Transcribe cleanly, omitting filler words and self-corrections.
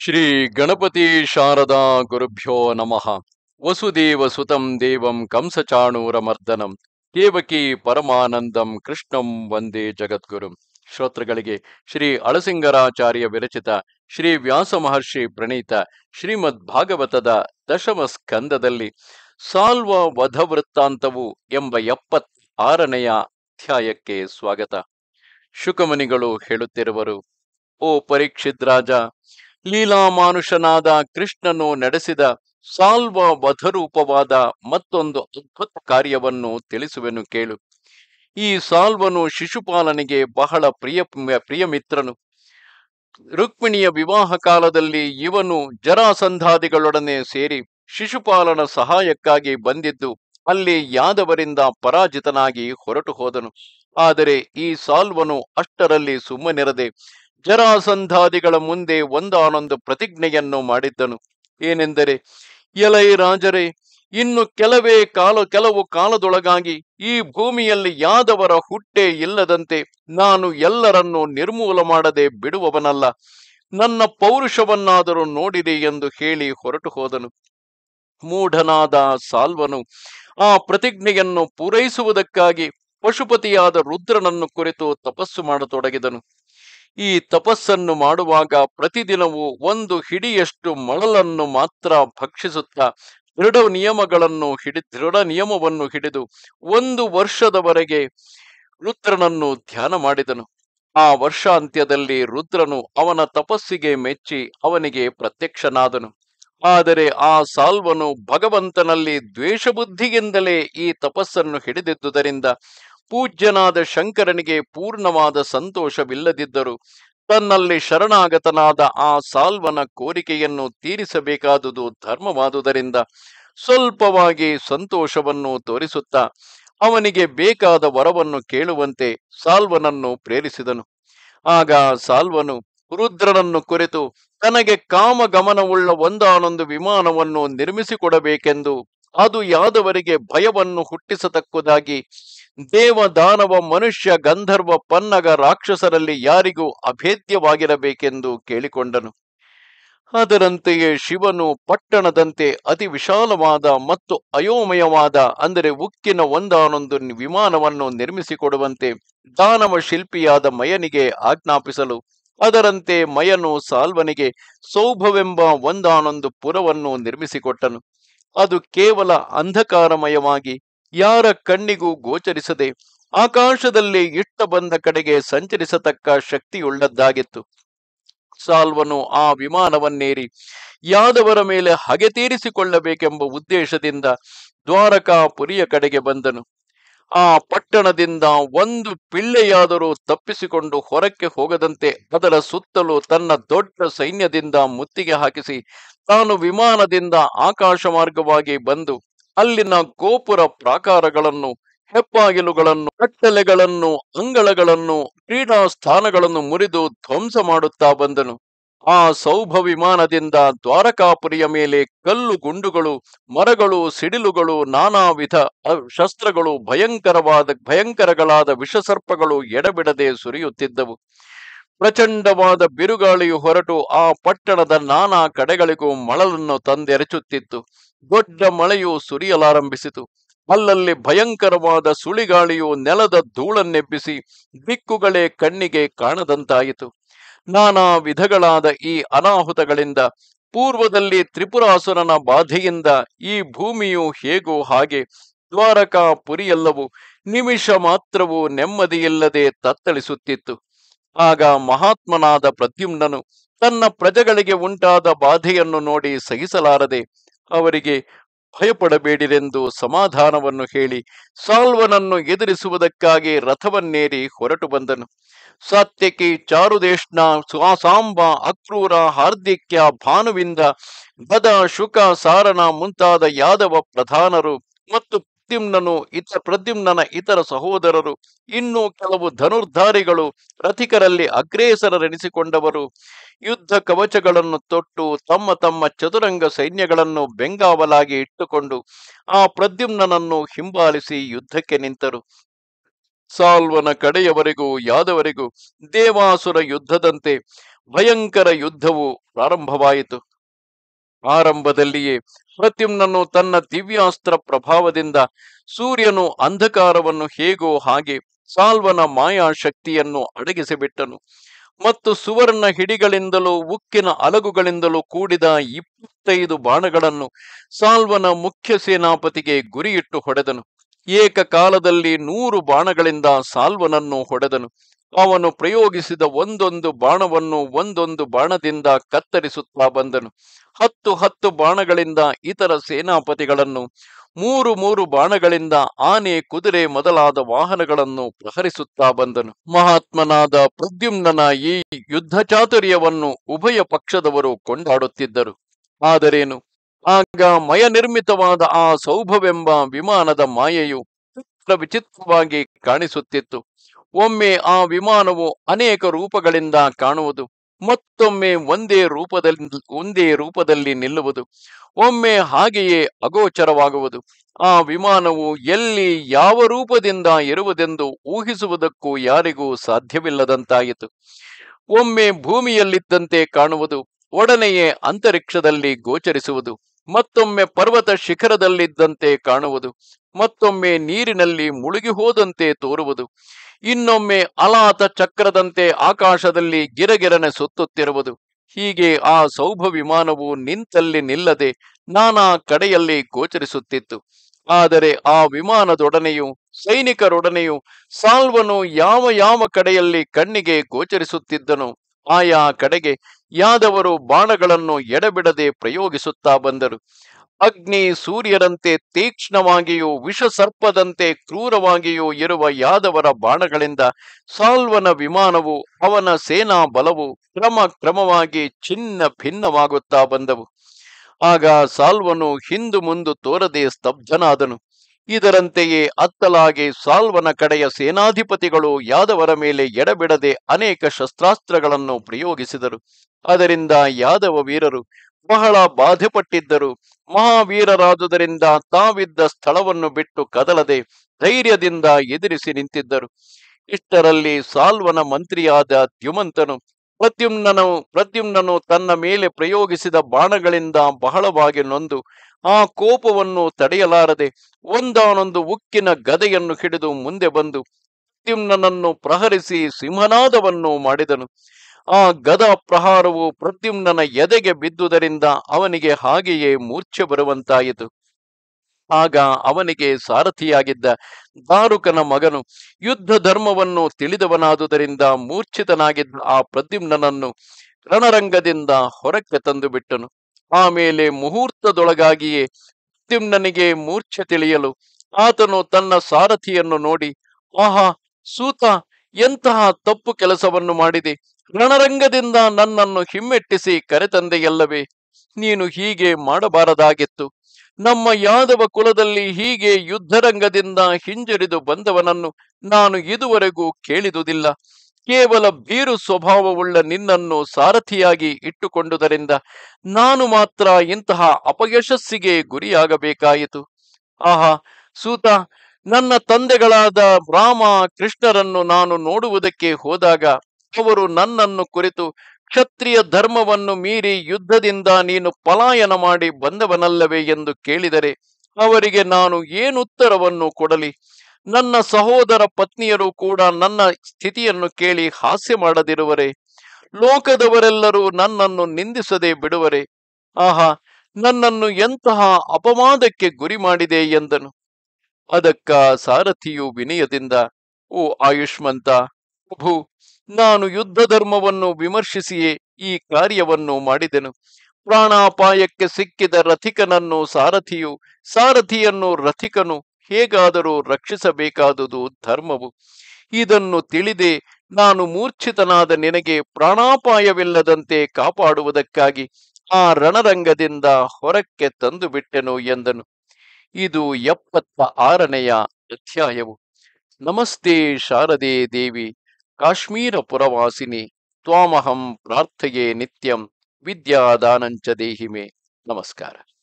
ಶ್ರೀ ಗಣಪತಿ ಶಾರದಾ ಗುರುಭ್ಯೋ ನಮಃ. ವಸುದೇವ ಸುತಂ ದೇವಂ ಕಂಸಚಾಣೂರಮರ್ದನಂ ದೇವಕಿ ಪರಮಾನಂದಂ ಕೃಷ್ಣಂ ವಂದೇ ಜಗದ್ಗುರುಂ. ಶ್ರೋತೃಗಳಿಗೆ ಶ್ರೀ ಅಳಸಿಂಗರಾಚಾರ್ಯ ವಿರಚಿತ ಶ್ರೀ ವ್ಯಾಸ ಮಹರ್ಷಿ ಪ್ರಣೀತ ಶ್ರೀಮದ್ ಭಾಗವತದ ದಶಮ ಸ್ಕಂದದಲ್ಲಿ ಸಾಲ್ವ ವಧ ವೃತ್ತಾಂತವು ಎಂಬ 76ನೆಯ ಅಧ್ಯಾಯಕ್ಕೆ ಸ್ವಾಗತ. ಶುಕಮುನಿಗಳು ಹೇಳುತ್ತಿರುವರು: ಓ ಪರೀಕ್ಷಿತ್ ರಾಜ, ಲೀಲಾಮಾನುಷನಾದ ಕೃಷ್ಣನು ನಡೆಸಿದ ಸಾಲ್ವ ವಧರೂಪವಾದ ಮತ್ತೊಂದು ಅದ್ಭುತ ಕಾರ್ಯವನ್ನು ತಿಳಿಸುವೆನು ಕೇಳು. ಈ ಸಾಲ್ವನು ಶಿಶುಪಾಲನಿಗೆ ಬಹಳ ಪ್ರಿಯ ಮಿತ್ರನು. ರುಕ್ಮಿಣಿಯ ವಿವಾಹ ಕಾಲದಲ್ಲಿ ಇವನು ಜರಾಸಂಧಾದಿಗಳೊಡನೆ ಸೇರಿ ಶಿಶುಪಾಲನ ಸಹಾಯಕ್ಕಾಗಿ ಬಂದಿದ್ದು ಅಲ್ಲಿ ಯಾದವರಿಂದ ಪರಾಜಿತನಾಗಿ ಹೊರಟು ಹೋದನು. ಆದರೆ ಈ ಸಾಲ್ವನು ಅಷ್ಟರಲ್ಲಿ ಸುಮ್ಮನಿರದೆ ಜರಾಸಂಧಾದಿಗಳ ಮುಂದೆ ಒಂದಾನೊಂದು ಪ್ರತಿಜ್ಞೆಯನ್ನು ಮಾಡಿದ್ದನು. ಏನೆಂದರೆ, ಎಲೈ ರಾಜರೇ, ಇನ್ನು ಕೆಲವು ಕಾಲದೊಳಗಾಗಿ ಈ ಭೂಮಿಯಲ್ಲಿ ಯಾದವರ ಹುಟ್ಟೆ ಇಲ್ಲದಂತೆ ನಾನು ಎಲ್ಲರನ್ನೂ ನಿರ್ಮೂಲ ಮಾಡದೆ ಬಿಡುವವನಲ್ಲ. ನನ್ನ ಪೌರುಷವನ್ನಾದರೂ ನೋಡಿರಿ ಎಂದು ಹೇಳಿ ಹೊರಟು ಹೋದನು. ಮೂಢನಾದ ಸಾಲ್ವನು ಆ ಪ್ರತಿಜ್ಞೆಯನ್ನು ಪೂರೈಸುವುದಕ್ಕಾಗಿ ಪಶುಪತಿಯಾದ ರುದ್ರನನ್ನು ಕುರಿತು ತಪಸ್ಸು ಮಾಡತೊಡಗಿದನು. ಈ ತಪಸ್ಸನ್ನು ಮಾಡುವಾಗ ಪ್ರತಿದಿನವೂ ಒಂದು ಹಿಡಿಯಷ್ಟು ಮಳಲನ್ನು ಮಾತ್ರ ಭಕ್ಷಿಸುತ್ತಾ ದೃಢ ನಿಯಮವನ್ನು ಹಿಡಿದು 1 ವರ್ಷದವರೆಗೆ ರುದ್ರನನ್ನು ಧ್ಯಾನ ಮಾಡಿದನು. ಆ ವರ್ಷಾಂತ್ಯದಲ್ಲಿ ರುದ್ರನು ಅವನ ತಪಸ್ಸಿಗೆ ಮೆಚ್ಚಿ ಅವನಿಗೆ ಪ್ರತ್ಯಕ್ಷನಾದನು. ಆದರೆ ಆ ಸಾಲ್ವನು ಭಗವಂತನಲ್ಲಿ ದ್ವೇಷಬುದ್ಧಿಯಿಂದಲೇ ಈ ತಪಸ್ಸನ್ನು ಹಿಡಿದಿದ್ದುದರಿಂದ ಪೂಜ್ಯನಾದ ಶಂಕರನಿಗೆ ಪೂರ್ಣವಾದ ಸಂತೋಷವಿಲ್ಲದಿದ್ದರೂ ತನ್ನಲ್ಲಿ ಶರಣಾಗತನಾದ ಆ ಸಾಲ್ವನ ಕೋರಿಕೆಯನ್ನು ತೀರಿಸಬೇಕಾದುದು ಧರ್ಮವಾದುದರಿಂದ ಸ್ವಲ್ಪವಾಗಿ ಸಂತೋಷವನ್ನು ತೋರಿಸುತ್ತಾ ಅವನಿಗೆ ಬೇಕಾದ ವರವನ್ನು ಕೇಳುವಂತೆ ಸಾಲ್ವನನ್ನು ಪ್ರೇರಿಸಿದನು. ಆಗ ಸಾಲ್ವನು ರುದ್ರನನ್ನು ಕುರಿತು ತನಗೆ ಕಾಮಗಮನವುಳ್ಳ ಒಂದಾನೊಂದು ವಿಮಾನವನ್ನು ನಿರ್ಮಿಸಿಕೊಡಬೇಕೆಂದು, ಅದು ಯಾದವರಿಗೆ ಭಯವನ್ನು ಹುಟ್ಟಿಸತಕ್ಕುದಾಗಿ ದೇವ ದಾನವ ಮನುಷ್ಯ ಗಂಧರ್ವ ಪನ್ನಗ ರಾಕ್ಷಸರಲ್ಲಿ ಯಾರಿಗೂ ಅಭೇದ್ಯವಾಗಿರಬೇಕೆಂದು ಕೇಳಿಕೊಂಡನು. ಅದರಂತೆಯೇ ಶಿವನು ಪಟ್ಟಣದಂತೆ ಅತಿ ವಿಶಾಲವಾದ ಮತ್ತು ಅಯೋಮಯವಾದ, ಅಂದರೆ ಉಕ್ಕಿನ ಒಂದಾನೊಂದು ವಿಮಾನವನ್ನು ನಿರ್ಮಿಸಿಕೊಡುವಂತೆ ದಾನವ ಶಿಲ್ಪಿಯಾದ ಮಯನಿಗೆ ಆಜ್ಞಾಪಿಸಲು, ಅದರಂತೆ ಮಯನು ಸಾಲ್ವನಿಗೆ ಸೌಭವೆಂಬ ಒಂದಾನೊಂದು ಪುರವನ್ನು ನಿರ್ಮಿಸಿಕೊಟ್ಟನು. ಅದು ಕೇವಲ ಅಂಧಕಾರಮಯವಾಗಿ ಯಾರ ಕಣ್ಣಿಗೂ ಗೋಚರಿಸದೆ ಆಕಾಶದಲ್ಲಿ ಇಷ್ಟ ಬಂದ ಕಡೆಗೆ ಸಂಚರಿಸತಕ್ಕ ಶಕ್ತಿಯುಳ್ಳದ್ದಾಗಿತ್ತು. ಸಾಲ್ವನು ಆ ವಿಮಾನವನ್ನೇರಿ ಯಾದವರ ಮೇಲೆ ಹಗೆ ತೀರಿಸಿಕೊಳ್ಳಬೇಕೆಂಬ ಉದ್ದೇಶದಿಂದ ದ್ವಾರಕಾಪುರಿಯ ಕಡೆಗೆ ಬಂದನು. ಆ ಪಟ್ಟಣದಿಂದ ಒಂದು ಪಿಳ್ಳೆಯಾದರೂ ತಪ್ಪಿಸಿಕೊಂಡು ಹೊರಕ್ಕೆ ಹೋಗದಂತೆ ಅದರ ಸುತ್ತಲೂ ತನ್ನ ದೊಡ್ಡ ಸೈನ್ಯದಿಂದ ಮುತ್ತಿಗೆ ಹಾಕಿಸಿ ತಾನು ವಿಮಾನದಿಂದ ಆಕಾಶ ಮಾರ್ಗವಾಗಿ ಬಂದು ಅಲ್ಲಿನ ಗೋಪುರ ಪ್ರಾಕಾರಗಳನ್ನು, ಹೆಬ್ಬಾಗಿಲುಗಳನ್ನು, ಕಟ್ಟಳೆಗಳನ್ನು, ಅಂಗಳಗಳನ್ನು, ಕ್ರೀಡಾ ಸ್ಥಾನಗಳನ್ನು ಮುರಿದು ಧ್ವಂಸ ಮಾಡುತ್ತಾ ಬಂದನು. ಆ ಸೌಭ ವಿಮಾನದಿಂದ ದ್ವಾರಕಾಪುರಿಯ ಮೇಲೆ ಕಲ್ಲು ಗುಂಡುಗಳು, ಮರಗಳು, ಸಿಡಿಲುಗಳು, ನಾನಾ ವಿಧ ಶಸ್ತ್ರಗಳು, ಭಯಂಕರಗಳಾದ ವಿಷಸರ್ಪಗಳು ಎಡಬಿಡದೆ ಸುರಿಯುತ್ತಿದ್ದವು. ಪ್ರಚಂಡವಾದ ಬಿರುಗಾಳಿಯು ಹೊರಟು ಆ ಪಟ್ಟಣದ ನಾನಾ ಕಡೆಗಳಿಗೂ ಮಳಲನ್ನು ತಂದೆರಚುತ್ತಿತ್ತು. ದೊಡ್ಡ ಮಳೆಯು ಸುರಿಯಲಾರಂಭಿಸಿತು. ಅಲ್ಲಲ್ಲಿ ಭಯಂಕರವಾದ ಸುಳಿಗಾಳಿಯು ನೆಲದ ಧೂಳನ್ನೆಬ್ಬಿಸಿ ದಿಕ್ಕುಗಳೇ ಕಣ್ಣಿಗೆ ಕಾಣದಂತಾಯಿತು. ನಾನಾ ವಿಧಗಳಾದ ಈ ಅನಾಹುತಗಳಿಂದ, ಪೂರ್ವದಲ್ಲಿ ತ್ರಿಪುರಾಸುರನ ಬಾಧೆಯಿಂದ ಈ ಭೂಮಿಯು ಹೇಗೋ ಹಾಗೆ ದ್ವಾರಕಾಪುರಿಯೆಲ್ಲವೂ ನಿಮಿಷ ಮಾತ್ರವೂ ನೆಮ್ಮದಿಯಿಲ್ಲದೆ ತತ್ತಳಿಸುತ್ತಿತ್ತು. ಆಗ ಮಹಾತ್ಮನಾದ ಪ್ರದ್ಯುಮ್ನನು ತನ್ನ ಪ್ರಜೆಗಳಿಗೆ ಉಂಟಾದ ಬಾಧೆಯನ್ನು ನೋಡಿ ಸಹಿಸಲಾರದೆ ಅವರಿಗೆ ಭಯಪಡಬೇಡಿರೆಂದು ಸಮಾಧಾನವನ್ನು ಹೇಳಿ ಸಾಲ್ವನನ್ನು ಎದುರಿಸುವುದಕ್ಕಾಗಿ ರಥವನ್ನೇರಿ ಹೊರಟು ಬಂದನು. ಸಾತ್ಯಕಿ, ಚಾರುದೇಶ್ನ, ಸಾಂಬ, ಅಕ್ರೂರ, ಹಾರ್ದಿಕ್ಯ, ಭಾನುವಿಂದ, ಗದ, ಶುಕ, ಸಾರಣ ಮುಂತಾದ ಯಾದವ ಪ್ರಧಾನರು ಮತ್ತು ಪ್ರದ್ಯುಮ್ನನ ಇತರ ಸಹೋದರರು, ಇನ್ನೂ ಕೆಲವು ಧನುರ್ಧಾರಿಗಳು, ರಥಿಕರಲ್ಲಿ ಅಗ್ರೇಸರರೆನಿಸಿಕೊಂಡವರು ಯುದ್ಧ ಕವಚಗಳನ್ನು ತೊಟ್ಟು ತಮ್ಮ ತಮ್ಮ ಚತುರಂಗ ಸೈನ್ಯಗಳನ್ನು ಬೆಂಗಾವಲಾಗಿ ಇಟ್ಟುಕೊಂಡು ಆ ಪ್ರದ್ಯುಮ್ನನನ್ನು ಹಿಂಬಾಲಿಸಿ ಯುದ್ಧಕ್ಕೆ ನಿಂತರು. ಸಾಲ್ವನ ಕಡೆಯವರೆಗೂ ಯಾದವರಿಗೂ ದೇವಾಸುರ ಯುದ್ಧದಂತೆ ಭಯಂಕರ ಯುದ್ಧವು ಪ್ರಾರಂಭವಾಯಿತು. ಆರಂಭದಲ್ಲಿಯೇ ಪ್ರದ್ಯುಮ್ನನು ತನ್ನ ದಿವ್ಯಾಸ್ತ್ರ ಪ್ರಭಾವದಿಂದ ಸೂರ್ಯನು ಅಂಧಕಾರವನ್ನು ಹೇಗೋ ಹಾಗೆ ಸಾಲ್ವನ ಮಾಯಾ ಶಕ್ತಿಯನ್ನು ಅಡಗಿಸಿಬಿಟ್ಟನು ಮತ್ತು ಸುವರ್ಣ ಹಿಡಿಗಳಿಂದಲೂ ಉಕ್ಕಿನ ಅಲಗುಗಳಿಂದಲೂ ಕೂಡಿದ 25 ಬಾಣಗಳನ್ನು ಸಾಲ್ವನ ಮುಖ್ಯ ಸೇನಾಪತಿಗೆ ಗುರಿಯಿಟ್ಟು ಹೊಡೆದನು. ಏಕಕಾಲದಲ್ಲಿ 100 ಬಾಣಗಳಿಂದ ಸಾಲ್ವನನ್ನು ಹೊಡೆದನು. ಅವನು ಪ್ರಯೋಗಿಸಿದ ಒಂದೊಂದು ಬಾಣವನ್ನು ಒಂದೊಂದು ಬಾಣದಿಂದ ಕತ್ತರಿಸುತ್ತಾ ಬಂದನು. 10 ಬಾಣಗಳಿಂದ ಇತರ ಸೇನಾಪತಿಗಳನ್ನು, 3 ಬಾಣಗಳಿಂದ ಆನೆ, ಕುದುರೆ ಮೊದಲಾದ ವಾಹನಗಳನ್ನು ಪ್ರಹರಿಸುತ್ತಾ ಬಂದನು. ಮಹಾತ್ಮನಾದ ಪ್ರದ್ಯುಮ್ನನ ಈ ಯುದ್ಧ ಚಾತುರ್ಯವನ್ನು ಉಭಯ ಪಕ್ಷದವರು ಕೊಂಡಾಡುತ್ತಿದ್ದರು. ಆದರೇನು, ಆಗ ಮಯನಿರ್ಮಿತವಾದ ಆ ಸೌಭವೆಂಬ ವಿಮಾನದ ಮಾಯೆಯು ವಿಚಿತ್ರವಾಗಿ ಕಾಣಿಸುತ್ತಿತ್ತು. ಒಮ್ಮೆ ಆ ವಿಮಾನವು ಅನೇಕ ರೂಪಗಳಿಂದ ಕಾಣುವುದು, ಮತ್ತೊಮ್ಮೆ ಒಂದೇ ರೂಪದಲ್ಲಿ ನಿಲ್ಲುವುದು, ಒಮ್ಮೆ ಹಾಗೆಯೇ ಅಗೋಚರವಾಗುವುದು. ಆ ವಿಮಾನವು ಎಲ್ಲಿ ಯಾವ ರೂಪದಿಂದ ಇರುವುದೆಂದು ಊಹಿಸುವುದಕ್ಕೂ ಯಾರಿಗೂ ಸಾಧ್ಯವಿಲ್ಲದಂತಾಯಿತು. ಒಮ್ಮೆ ಭೂಮಿಯಲ್ಲಿದ್ದಂತೆ ಕಾಣುವುದು, ಒಡನೆಯೇ ಅಂತರಿಕ್ಷದಲ್ಲಿ ಗೋಚರಿಸುವುದು, ಮತ್ತೊಮ್ಮೆ ಪರ್ವತ ಶಿಖರದಲ್ಲಿದ್ದಂತೆ ಕಾಣುವುದು, ಮತ್ತೊಮ್ಮೆ ನೀರಿನಲ್ಲಿ ಮುಳುಗಿ ಹೋದಂತೆ ತೋರುವುದು, ಇನ್ನೊಮ್ಮೆ ಅಲಾತ ಚಕ್ರದಂತೆ ಆಕಾಶದಲ್ಲಿ ಗಿರಗಿರನೆ ಸುತ್ತುತ್ತಿರುವುದು. ಹೀಗೆ ಆ ಸೌಭ ವಿಮಾನವು ನಿಂತಲ್ಲಿ ನಿಲ್ಲದೆ ನಾನಾ ಕಡೆಯಲ್ಲಿ ಗೋಚರಿಸುತ್ತಿತ್ತು. ಆದರೆ ಆ ವಿಮಾನದೊಡನೆಯೂ ಸೈನಿಕರೊಡನೆಯೂ ಸಾಲ್ವನು ಯಾವ ಯಾವ ಕಡೆಯಲ್ಲಿ ಕಣ್ಣಿಗೆ ಗೋಚರಿಸುತ್ತಿದ್ದನೋ ಆಯಾ ಕಡೆಗೆ ಯಾದವರು ಬಾಣಗಳನ್ನು ಎಡೆಬಿಡದೆ ಪ್ರಯೋಗಿಸುತ್ತಾ ಬಂದರು. ಅಗ್ನಿ ಸೂರ್ಯರಂತೆ ತೀಕ್ಷ್ಣವಾಗಿಯೂ ವಿಷಸರ್ಪದಂತೆ ಕ್ರೂರವಾಗಿಯೂ ಇರುವ ಯಾದವರ ಬಾಣಗಳಿಂದ ಸಾಲ್ವನ ವಿಮಾನವು, ಅವನ ಸೇನಾ ಬಲವು ಕ್ರಮವಾಗಿ ಚಿನ್ನ ಭಿನ್ನವಾಗುತ್ತಾ ಬಂದವು. ಆಗ ಸಾಲ್ವನು ಹಿಂದು ಮುಂದು ತೋರದೆ ಸ್ತಬ್ಧನಾದನು. ಇದರಂತೆಯೇ ಅತ್ತಲಾಗಿ ಸಾಲ್ವನ ಕಡೆಯ ಸೇನಾಧಿಪತಿಗಳು ಯಾದವರ ಮೇಲೆ ಎಡಬಿಡದೆ ಅನೇಕ ಶಸ್ತ್ರಾಸ್ತ್ರಗಳನ್ನು ಪ್ರಯೋಗಿಸಿದರು. ಅದರಿಂದ ಯಾದವ ವೀರರು ಬಹಳ ಬಾಧೆಪಟ್ಟಿದ್ದರು. ಮಹಾವೀರರಾದುದರಿಂದ ತಾವಿದ್ದ ಸ್ಥಳವನ್ನು ಬಿಟ್ಟು ಕದಲದೆ ಧೈರ್ಯದಿಂದ ಎದುರಿಸಿ ನಿಂತಿದ್ದರು. ಇಷ್ಟರಲ್ಲಿ ಸಾಲ್ವನ ಮಂತ್ರಿಯಾದ ದ್ಯುಮಂತನು ಪ್ರದ್ಯುಮ್ನನು ತನ್ನ ಮೇಲೆ ಪ್ರಯೋಗಿಸಿದ ಬಾಣಗಳಿಂದ ಬಹಳವಾಗಿ ನೊಂದು ಆ ಕೋಪವನ್ನು ತಡೆಯಲಾರದೆ ಒಂದಾನೊಂದು ಉಕ್ಕಿನ ಗದೆಯನ್ನು ಹಿಡಿದು ಮುಂದೆ ಬಂದು ಪ್ರದ್ಯುಮ್ನನನ್ನು ಪ್ರಹರಿಸಿ ಸಿಂಹನಾದವನ್ನು ಮಾಡಿದನು. ಆ ಗದಾ ಪ್ರಹಾರವು ಪ್ರದ್ಯುಮ್ನನ ಎದೆಗೆ ಬಿದ್ದುದರಿಂದ ಅವನಿಗೆ ಹಾಗೆಯೇ ಮೂರ್ಛೆ ಬರುವಂತಾಯಿತು. ಆಗ ಅವನಿಗೆ ಸಾರಥಿಯಾಗಿದ್ದ ದಾರುಕನ ಮಗನು ಯುದ್ಧ ಧರ್ಮವನ್ನು ತಿಳಿದವನಾದುದರಿಂದ ಮೂರ್ಛಿತನಾಗಿದ್ದ ಆ ಪ್ರದ್ಯುಮ್ನನನ್ನು ರಣರಂಗದಿಂದ ಹೊರಕ್ಕೆ ತಂದು ಬಿಟ್ಟನು. ಆಮೇಲೆ ಮುಹೂರ್ತದೊಳಗಾಗಿಯೇ ಪ್ರದ್ಯುಮ್ನನಿಗೆ ಮೂರ್ಛೆ ತಿಳಿಯಲು ಆತನು ತನ್ನ ಸಾರಥಿಯನ್ನು ನೋಡಿ, ಆಹಾ ಸೂತ, ಎಂತಹ ತಪ್ಪು ಕೆಲಸವನ್ನು ಮಾಡಿದೆ! ರಣರಂಗದಿಂದ ನನ್ನನ್ನು ಹಿಮ್ಮೆಟ್ಟಿಸಿ ಕರೆತಂದೆಯಲ್ಲವೇ? ನೀನು ಹೀಗೆ ಮಾಡಬಾರದಾಗಿತ್ತು. ನಮ್ಮ ಯಾದವ ಕುಲದಲ್ಲಿ ಹೀಗೆ ಯುದ್ಧರಂಗದಿಂದ ಹಿಂಜರಿದು ಬಂದವನನ್ನು ನಾನು ಇದುವರೆಗೂ ಕೇಳಿದುದಿಲ್ಲ. ಕೇವಲ ಭೀರು ಸ್ವಭಾವವುಳ್ಳ ನಿನ್ನನ್ನು ಸಾರಥಿಯಾಗಿ ಇಟ್ಟುಕೊಂಡುದರಿಂದ ನಾನು ಮಾತ್ರ ಇಂತಹ ಅಪಯಶಸ್ಸಿಗೆ ಗುರಿಯಾಗಬೇಕಾಯಿತು. ಆಹಾ ಸೂತ, ನನ್ನ ತಂದೆಗಳಾದ ರಾಮ ಕೃಷ್ಣರನ್ನು ನಾನು ನೋಡುವುದಕ್ಕೆ ಹೋದಾಗ ಅವರು ನನ್ನನ್ನು ಕುರಿತು, ಕ್ಷತ್ರಿಯ ಧರ್ಮವನ್ನು ಮೀರಿ ಯುದ್ಧದಿಂದ ನೀನು ಪಲಾಯನ ಮಾಡಿ ಬಂದವನಲ್ಲವೇ ಎಂದು ಕೇಳಿದರೆ ಅವರಿಗೆ ನಾನು ಏನುತ್ತರವನ್ನು ಕೊಡಲಿ? ನನ್ನ ಸಹೋದರ ಪತ್ನಿಯರು ಕೂಡ ನನ್ನ ಸ್ಥಿತಿಯನ್ನು ಕೇಳಿ ಹಾಸ್ಯ ಮಾಡದಿರುವರೆ? ಲೋಕದವರೆಲ್ಲರೂ ನನ್ನನ್ನು ನಿಂದಿಸದೆ ಬಿಡುವರೆ? ಆಹಾ, ನನ್ನನ್ನು ಎಂತಹ ಅಪವಾದಕ್ಕೆ ಗುರಿ ಮಾಡಿದೆ ಎಂದನು. ಅದಕ್ಕ ಸಾರಥಿಯು ವಿನಯದಿಂದ, ಓ ಆಯುಷ್ಮಂತ ಪ್ರಭು, ನಾನು ಯುದ್ಧ ಧರ್ಮವನ್ನು ವಿಮರ್ಶಿಸಿಯೇ ಈ ಕಾರ್ಯವನ್ನು ಮಾಡಿದೆನು. ಪ್ರಾಣಾಪಾಯಕ್ಕೆ ಸಿಕ್ಕಿದ ರಥಿಕನನ್ನು ಸಾರಥಿಯನ್ನು ರಥಿಕನು ಹೇಗಾದರೂ ರಕ್ಷಿಸಬೇಕಾದುದು ಧರ್ಮವು. ಇದನ್ನು ತಿಳಿದೇ ನಾನು ಮೂರ್ಛಿತನಾದ ನಿನಗೆ ಪ್ರಾಣಾಪಾಯವಿಲ್ಲದಂತೆ ಕಾಪಾಡುವುದಕ್ಕಾಗಿ ಆ ರಣರಂಗದಿಂದ ಹೊರಕ್ಕೆ ತಂದು ಬಿಟ್ಟೆನು ಎಂದನು. ಇದು 76ನೆಯ ಅಧ್ಯಾಯವು. ನಮಸ್ತೆ ಶಾರದೆ ದೇವಿ, ಕಾಶ್ಮೀರ ಪುರವಾಸಿನಿ, ತ್ವಾಮಹಂ ಪ್ರಾರ್ಥಯೇ ನಿತ್ಯಂ, ವಿದ್ಯಾದಾನಂಚ ದೇಹಿಮೆ. ನಮಸ್ಕಾರ.